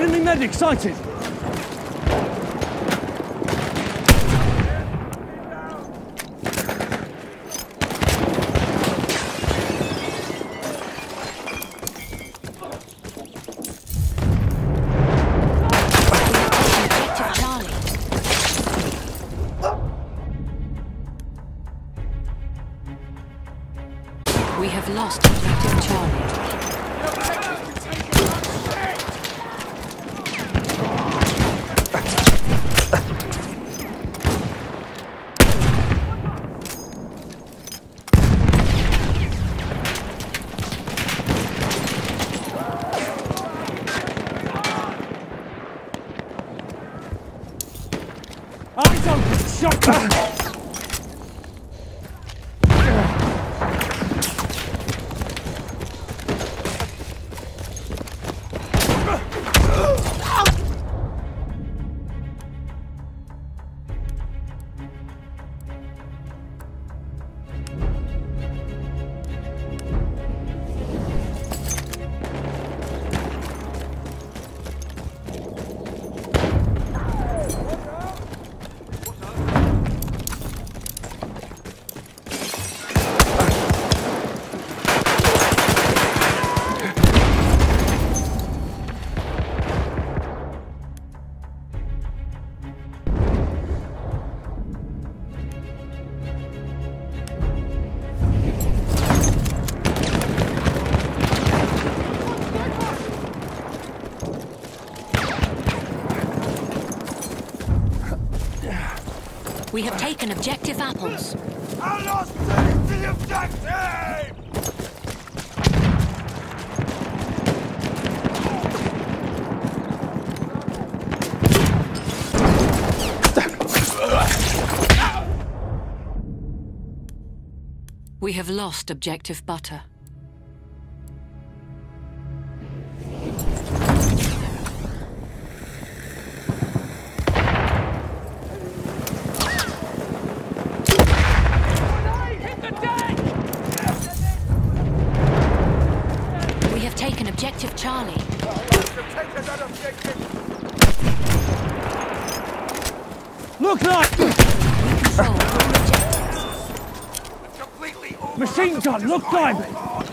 Enemy medic sighted! We have lost objective Charlie. Eyes open! Shot! We have taken objective apples. I lost the objective! We have lost objective butter. We have taken objective Charlie. Look like! We control all objectives. Completely over. Machine gun, look like me!